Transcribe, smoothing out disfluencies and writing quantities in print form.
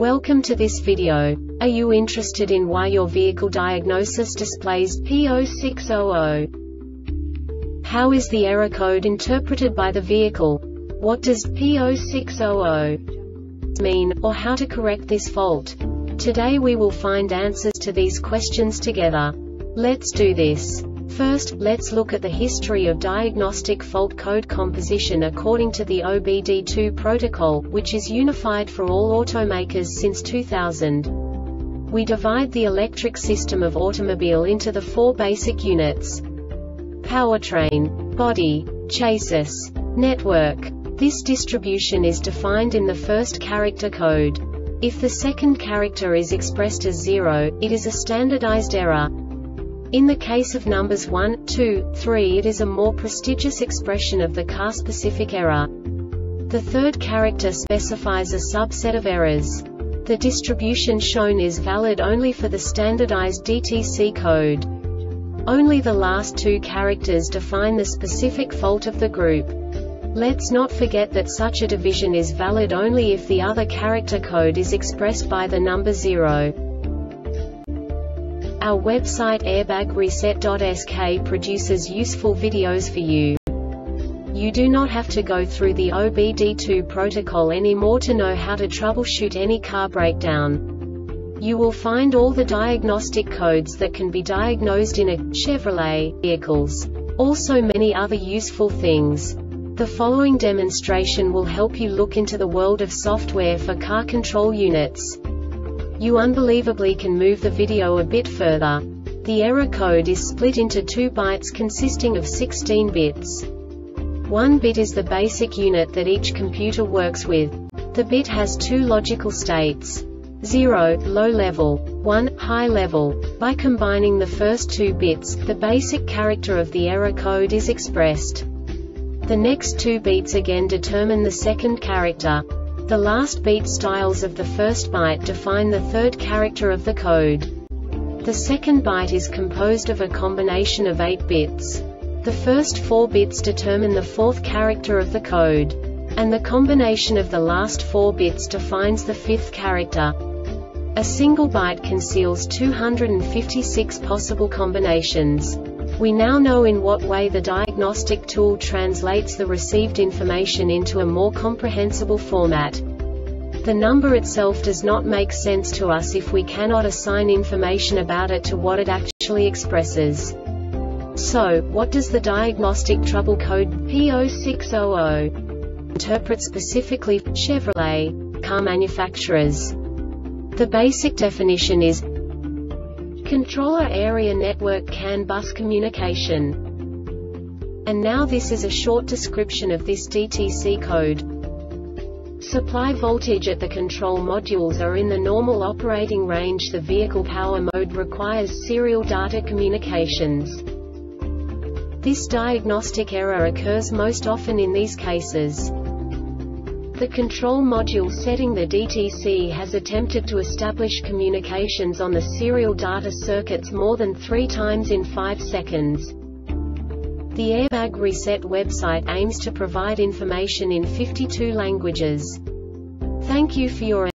Welcome to this video. Are you interested in why your vehicle diagnosis displays P0600? How is the error code interpreted by the vehicle? What does P0600 mean, or how to correct this fault? Today we will find answers to these questions together. Let's do this. First, let's look at the history of diagnostic fault code composition according to the OBD2 protocol, which is unified for all automakers since 2000. We divide the electric system of automobile into the four basic units: powertrain, body, chassis, network. This distribution is defined in the first character code. If the second character is expressed as 0, it is a standardized error. In the case of numbers 1, 2, 3, it is a more prestigious expression of the car-specific error. The third character specifies a subset of errors. The distribution shown is valid only for the standardized DTC code. Only the last two characters define the specific fault of the group. Let's not forget that such a division is valid only if the other character code is expressed by the number 0. Our website airbagreset.sk produces useful videos for you. You do not have to go through the OBD2 protocol anymore to know how to troubleshoot any car breakdown. You will find all the diagnostic codes that can be diagnosed in a Chevrolet vehicles. Also many other useful things. The following demonstration will help you look into the world of software for car control units. You unbelievably can move the video a bit further. The error code is split into 2 bytes consisting of 16 bits. 1 bit is the basic unit that each computer works with. The bit has 2 logical states: 0, low level, 1, high level. By combining the first 2 bits, the basic character of the error code is expressed. The next 2 beats again determine the second character. The last beat styles of the first byte define the third character of the code. The second byte is composed of a combination of 8 bits. The first 4 bits determine the fourth character of the code. And the combination of the last 4 bits defines the fifth character. A single byte conceals 256 possible combinations. We now know in what way the diagnostic tool translates the received information into a more comprehensible format. The number itself does not make sense to us if we cannot assign information about it to what it actually expresses. So, what does the diagnostic trouble code P0600 interpret specifically for Chevrolet car manufacturers? The basic definition is Controller Area Network CAN bus communication. And now this is a short description of this DTC code. Supply voltage at the control modules are in the normal operating range. The vehicle power mode requires serial data communications. This diagnostic error occurs most often in these cases. The control module setting the DTC has attempted to establish communications on the serial data circuits more than 3 times in 5 seconds. The Airbag Reset website aims to provide information in 52 languages. Thank you for your